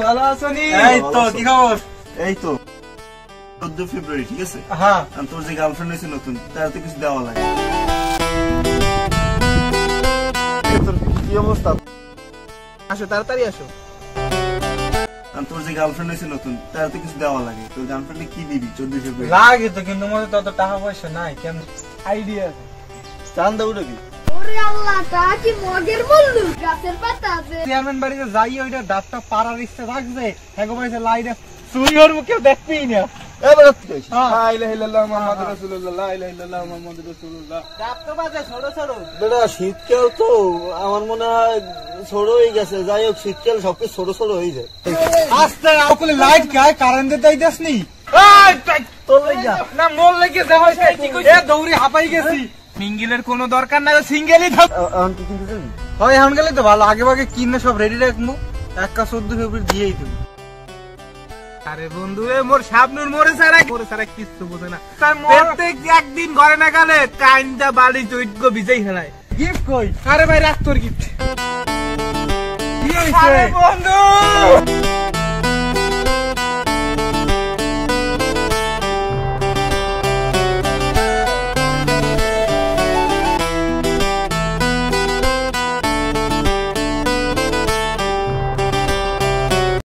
ভালো আছো নি? এই তো কি খবর? এই তো 14 ফেব্রুয়ারি, ঠিক আছে? হ্যাঁ। তোর যে গার্লফ্রেন্ড হয়েছে নতুন, তার তো কিছু দেওয়া লাগে। তোর কি অবস্থা? আসো তাড়াতাড়ি আসো। তোর যে গার্লফ্রেন্ড হয়েছে নতুন, তার তো কিছু দেওয়া লাগে। তোর গার্লফ্রেন্ডে কি দিবি 14 ফেব্রুয়ারি? লাগে তো, কিন্তু মনে তত টাকা পয়সা নাই। কেন আইডিয়া আছে? চান্দা উঠবি? ওরে আল্লাহ, তা কি মগের বললু? গাছের পাতা আছে। চেয়ারম্যান বাড়িতে যাই, ওইটা ডাবটা পাড়ার ইচ্ছা থাকছে। এগো ভাইছে লাইনে চুরি করবো, কেউ দেখবেই না। এবার লা ইলাহা ইল্লাল্লাহ মুহাম্মাদুর রাসূলুল্লাহ, লা ইলাহা ইল্লাল্লাহ মুহাম্মাদুর রাসূলুল্লাহ। ডাব তো বাজে ছোট ছোট। বেটা শীতকাল তো আমার মনে হয় ছোট হয়ে গেছে। যাই হোক, শীতকাল সবকিছু ছোট ছোট হয়ে যায়। আস্তে আপনি লাইট গায় কারেন্ট দিতে দিসনি। তোর লাগা না মোর লাগে যা হইছে কি কইছে? এ দৌড়ি হাঁপাই গেছি। সিঙ্গেলের কোনো দরকার নাই, সিঙ্গেলই থাক। এখন কি কিনতে যাবি? হয় এখন গেলে তো ভালো। আগে ভাগে কিনে সব রেডি রাখবো, একটা 14 ফেব্রুয়ারি দিয়েই দেবো। আরে বন্ধু, এ মোর স্বপ্নুর মোরে ছাড়া কিচ্ছু বোঝে না। প্রত্যেক একদিন ঘরে না গেলে কাইন্দা বাড়ি চৈত্য বিজয় খেলায়। গিফট কই? আরে ভাই রাখ তোর গিফট। কি হইছে বন্ধু?